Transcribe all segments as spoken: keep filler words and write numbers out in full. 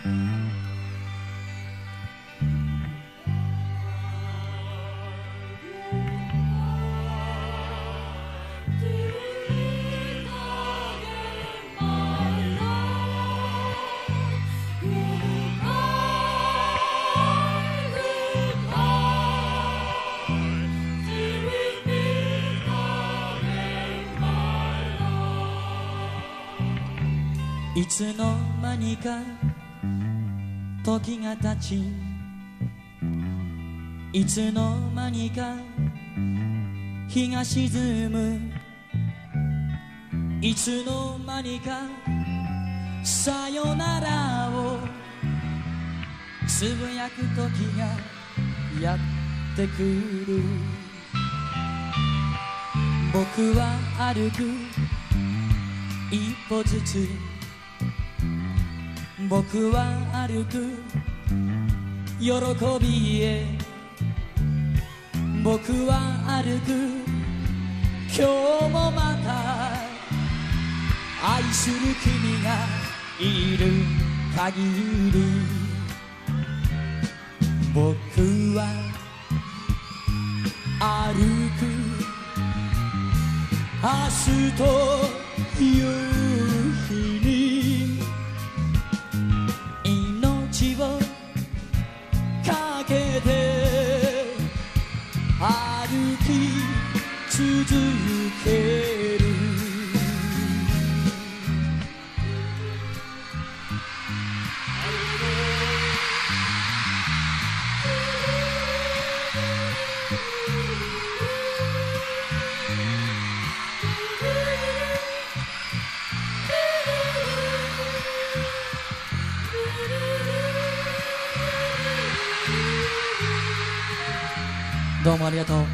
いつの間にか時が経ち、いつの間にか日が沈む、いつの間にかさよならをつぶやく時がやってくる。僕は歩く一歩ずつ、僕は歩く喜びへ、僕は歩く今日もまた愛する君がいる限り、僕は歩く明日という日に命をかけて歩き続ける。どうもありがとう。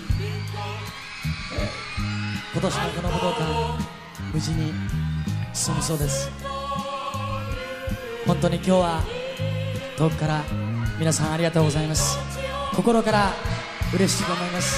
今年のこの武道館無事に進むそうです。本当に今日は遠くから皆さんありがとうございます。心から嬉しく思います。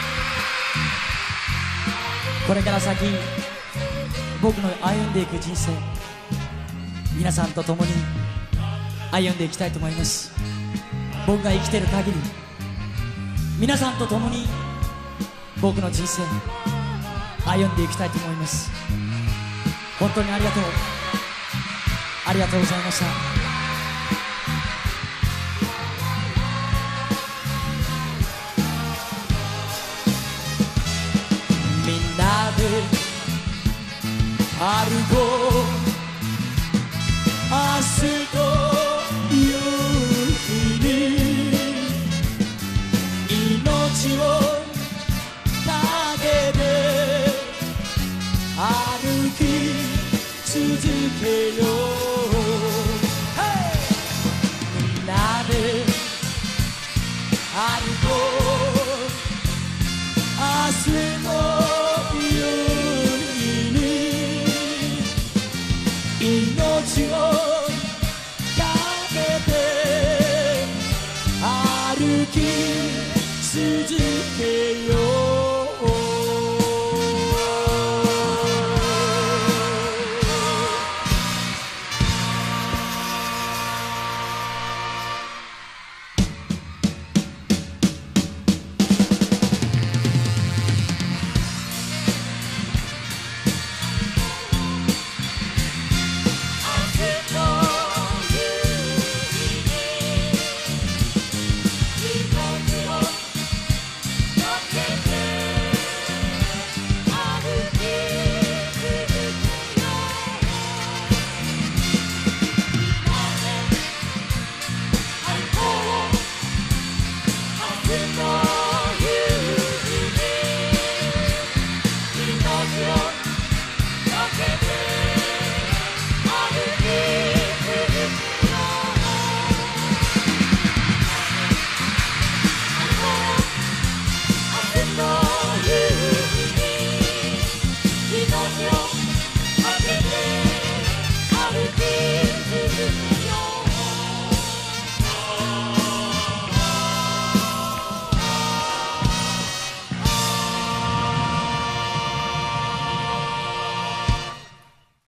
これから先僕の歩んでいく人生、皆さんと共に歩んでいきたいと思います。僕が生きている限り皆さんと共に僕の人生歩んでいきたいと思います。本当にありがとう、ありがとうございました。みんなで歩こう明日という日に、命をかけて歩き続けよう、hey! みんなで歩こう明日の夜に、命を